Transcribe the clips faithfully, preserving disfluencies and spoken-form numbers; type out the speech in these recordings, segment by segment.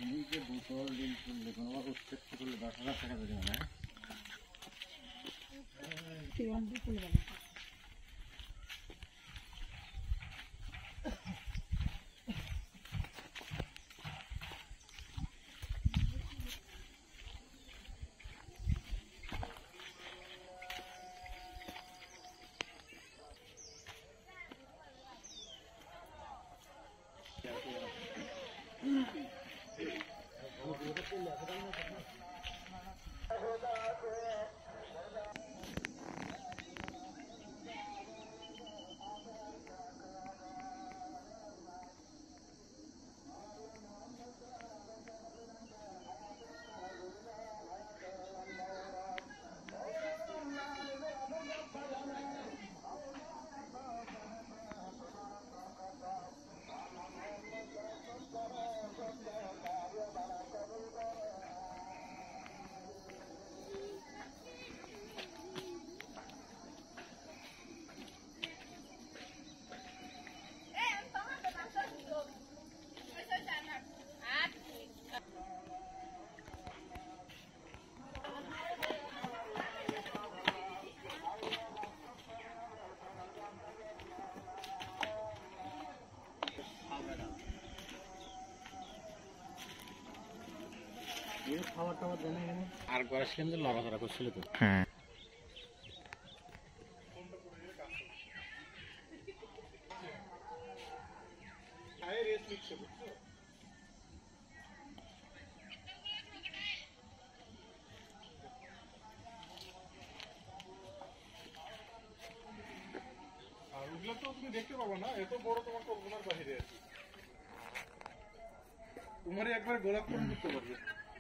যে বোতল ডিল করলে কোনো উৎসেচ করলে দশ হাজার টাকা বেড়ে না খাবার টাবার জানা গেল আর গড়াছিলাম যে লড়াচড়া করছিল তো হ্যাঁ আর ওগুলো তো তুমি দেখতে পাবো না, এত বড় তোমার কল্পনার বাহিরে আছে। তোমারই একবার গোলাপ ফুল করতে পারবে।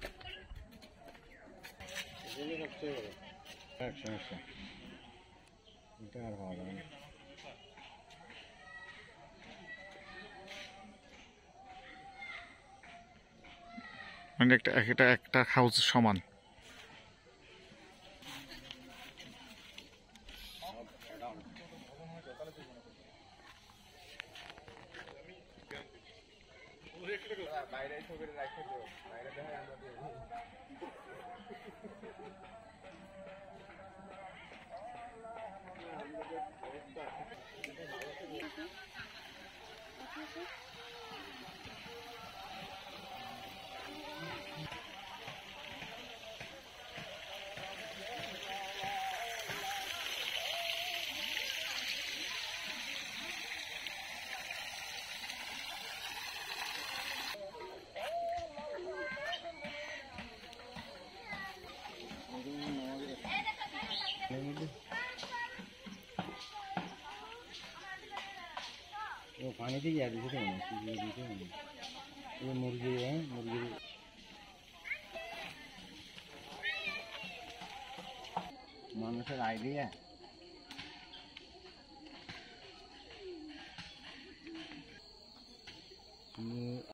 সমস্যা এটা আর হওয়া যাবে না। মানে একটা একটা একটা হাউস সমান। বাইরে ছবি রাখতে তো বাইরে দেখা আমরা पानी दी जा रही है ये मुर्गी है मुर्गी মানুষের আইডিয়া ये